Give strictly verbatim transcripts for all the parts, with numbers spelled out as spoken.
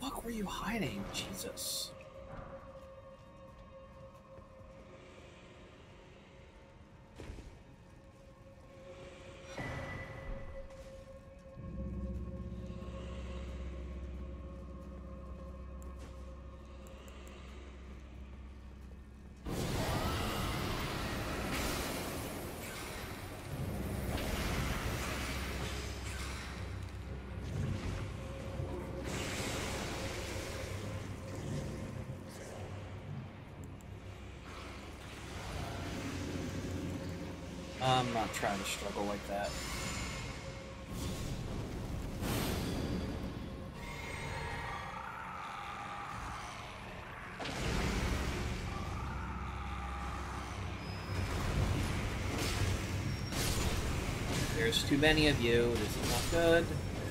fuck were you hiding? Jesus. I'm not trying to struggle like that. There's too many of you. This is not good.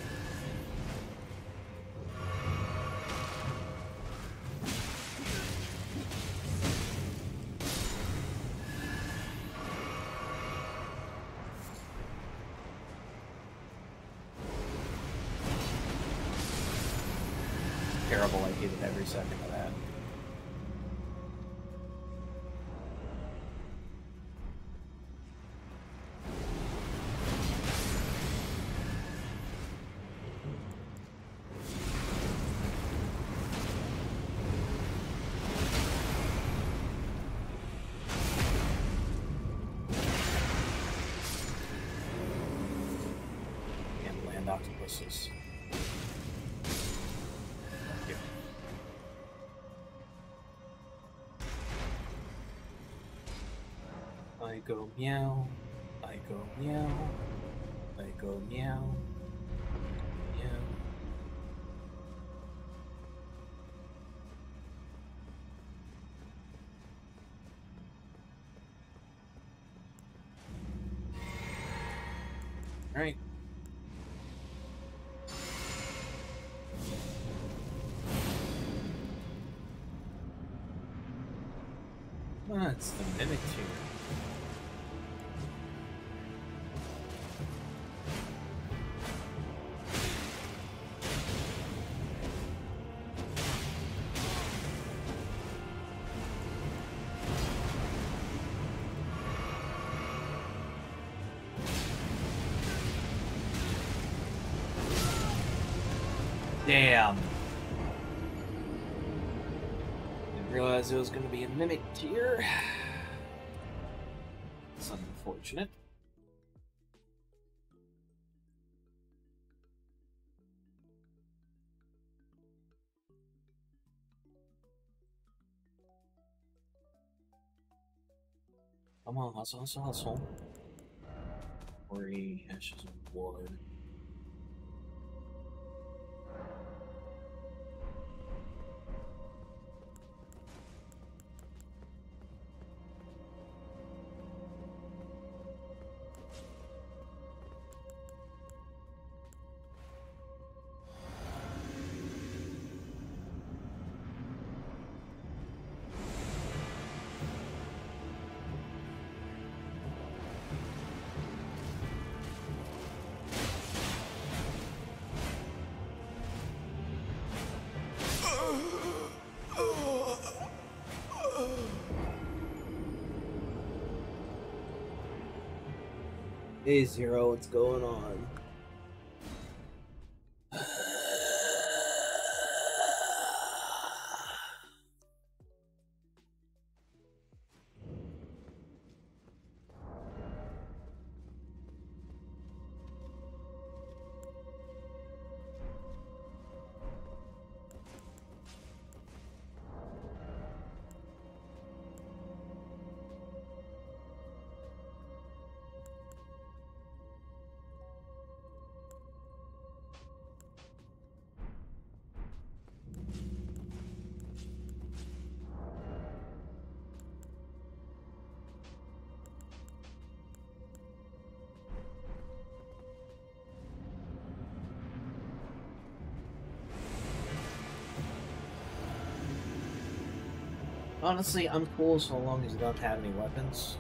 Terrible, I hated every second of that. And land octopuses. I go meow, I go meow, I go meow, meow. Alright. Ah, it's the Mimic Tuner. Damn. Didn't realize it was going to be a Mimic tier. It's unfortunate. Come on, hustle, hustle, hustle. Three ashes of wood. Hey Zero, what's going on? Honestly, I'm cool so long as you don't have any weapons.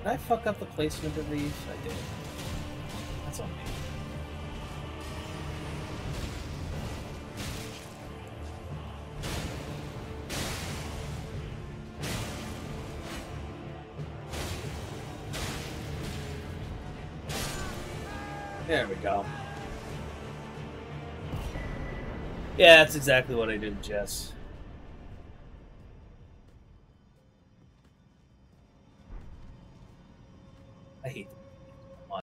I fuck up the placement of these? I did. That's on me. There we go. Yeah, that's exactly what I did, Jess. I hate them.